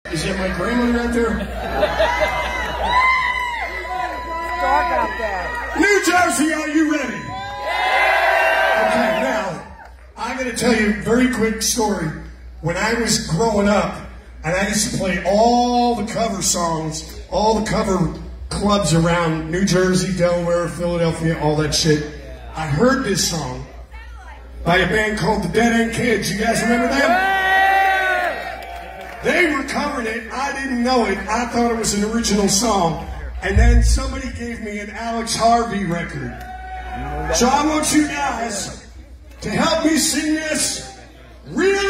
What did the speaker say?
Is that my grandmother right there? Dark out there. New Jersey, are you ready? Okay, now, I'm going to tell you a very quick story. When I was growing up, and I used to play all the cover songs, all the cover clubs around New Jersey, Delaware, Philadelphia, all that shit, I heard this song by a band called the Dead End Kids. You guys remember them? They were covering it. I didn't know it. I thought it was an original song. And then somebody gave me an Alex Harvey record. So I want you guys to help me sing this really